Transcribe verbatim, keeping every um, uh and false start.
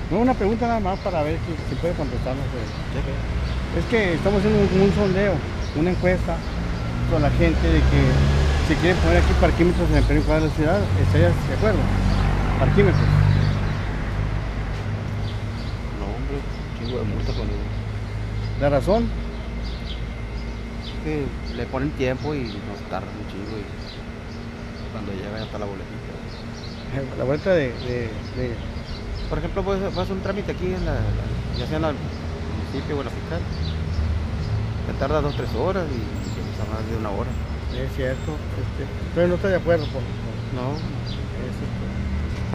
No, una pregunta nada más para ver si, si puede contestarnos. ¿De qué? Es que estamos haciendo un, un sondeo, una encuesta con la gente de que si quieren poner aquí parquímetros en el primer cuadro de la ciudad, ¿estarías de acuerdo? Parquímetros. No, hombre, chingo de multa con eso. La razón, Que le ponen tiempo y nos tardan un chingo y cuando llega ya está la boletita. la vuelta de, de, de- Por ejemplo, pues, vas a hacer un trámite aquí en la, la- ya sea en el municipio o en la fiscal, te tarda dos, tres horas y llegas a más de una hora. es cierto, este, entonces no estoy de acuerdo por, por- No,